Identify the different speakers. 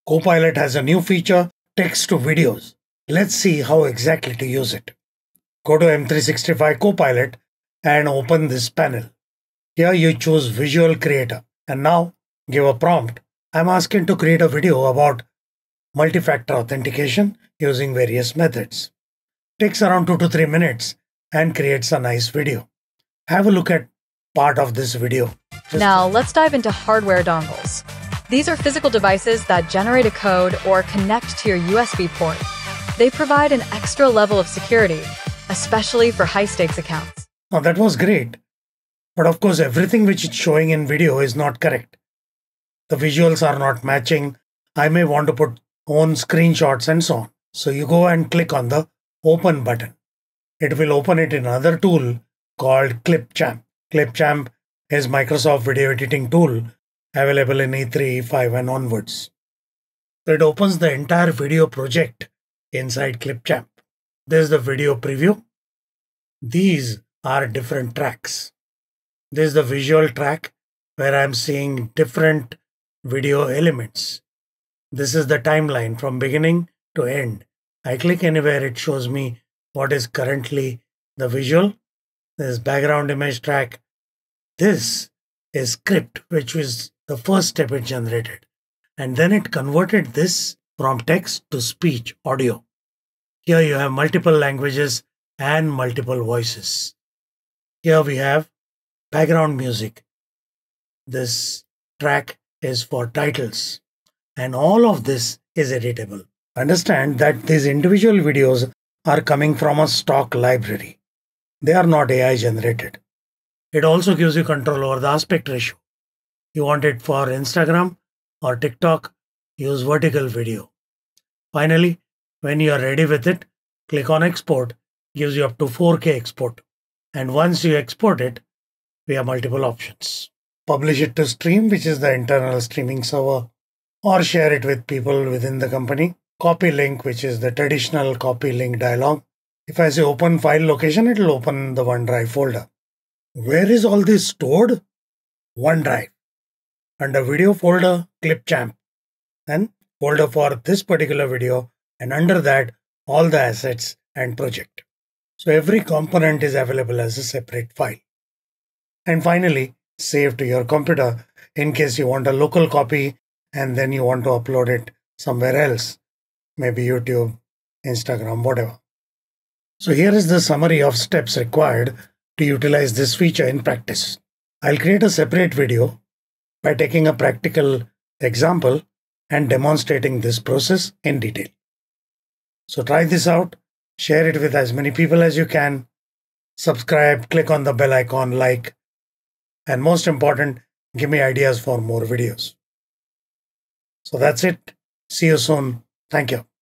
Speaker 1: Copilot has a new feature, text to videos. Let's see how exactly to use it. Go to M365 Copilot and open this panel. Here you choose Visual Creator and now give a prompt. I'm asking to create a video about multi-factor authentication using various methods. Takes around 2 to 3 minutes and creates a nice video. Have a look at part of this video.
Speaker 2: Now let's dive into hardware dongles. These are physical devices that generate a code or connect to your USB port. They provide an extra level of security, especially for high-stakes accounts.
Speaker 1: Now that was great, but of course everything which it's showing in video is not correct. The visuals are not matching. I may want to put own screenshots and so on. So you go and click on the Open button. It will open it in another tool called Clipchamp. Clipchamp is Microsoft video editing tool available in E3, E5 and onwards. So it opens the entire video project inside Clipchamp. There's the video preview. These are different tracks. There's the visual track where I'm seeing different video elements. This is the timeline from beginning to end. I click anywhere, it shows me what is currently the visual. There's background image track. This is script, which is the first step it generated. And then it converted this from text to speech, audio. Here you have multiple languages and multiple voices. Here we have background music. This track is for titles. And all of this is editable. Understand that these individual videos are coming from a stock library. They are not AI generated. It also gives you control over the aspect ratio. You want it for Instagram or TikTok, use vertical video. Finally, when you are ready with it, click on export, gives you up to 4K export. And once you export it, we have multiple options. Publish it to Stream, which is the internal streaming server, or share it with people within the company. Copy link, which is the traditional copy link dialog. If I say open file location, it will open the OneDrive folder. Where is all this stored? OneDrive. Under video folder, Clipchamp. Then folder for this particular video, and under that, all the assets and project. So every component is available as a separate file. And finally, save to your computer in case you want a local copy and then you want to upload it somewhere else. Maybe YouTube, Instagram, whatever. So here is the summary of steps required to utilize this feature in practice. I'll create a separate video by taking a practical example and demonstrating this process in detail. So try this out, share it with as many people as you can, subscribe, click on the bell icon, like, and most important, give me ideas for more videos. So that's it. See you soon. Thank you.